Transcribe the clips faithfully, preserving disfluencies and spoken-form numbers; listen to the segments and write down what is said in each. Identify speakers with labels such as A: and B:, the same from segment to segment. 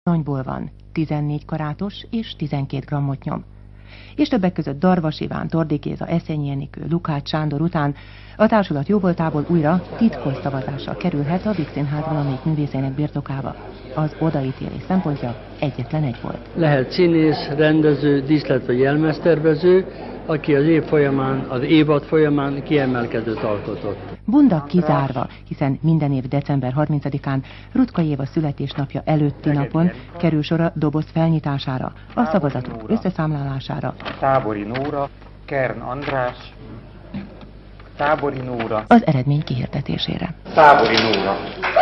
A: aranyból van, tizennégy karátos és tizenkét grammot nyom. És többek között Darvas Iván, Tordé Géza, Eszényi Enikő, Lukács Sándor után a társulat jóvoltából újra titkos szavazással kerülhet a Vígszínház valamelyik művészének birtokába. Az odaítélés szempontja egyetlen egy volt.
B: Lehet színész, rendező, díszlet vagy jelmeztervező, aki az év folyamán, az évad folyamán kiemelkedőt alkotott.
A: Bunda kizárva, hiszen minden év december harmincadikán Rutka Éva születésnapja előtti napon kerül sor a doboz felnyitására, a szavazatok összeszámlálására.
C: Tábori Nóra, Kern András, Tábori Nóra,
A: Az eredmény kihirdetésére.
C: Tábori Nóra.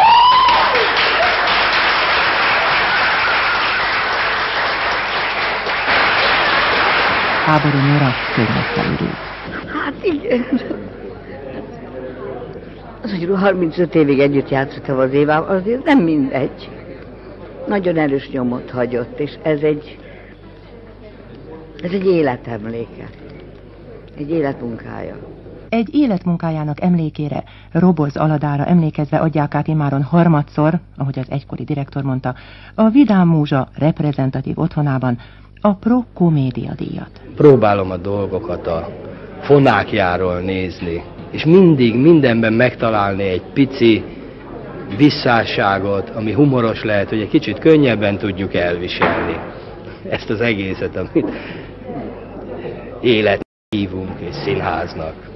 A: Tábori Nóra könyvekfelül.
D: Hát igen. Az, hogy harmincöt évig együtt játszottam az Évával, azért nem mindegy. Nagyon erős nyomot hagyott, és ez egy, ez egy életemléke. Egy életmunkája.
A: Egy életmunkájának emlékére, Roboz Aladára emlékezve adják át immáron harmadszor, ahogy az egykori direktor mondta, a Vidám Múzsa reprezentatív otthonában a Pro Komédia díjat.
E: Próbálom a dolgokat a fonákjáról nézni, és mindig mindenben megtalálni egy pici visszásságot, ami humoros lehet, hogy egy kicsit könnyebben tudjuk elviselni ezt az egészet, amit élet hívunk és színháznak.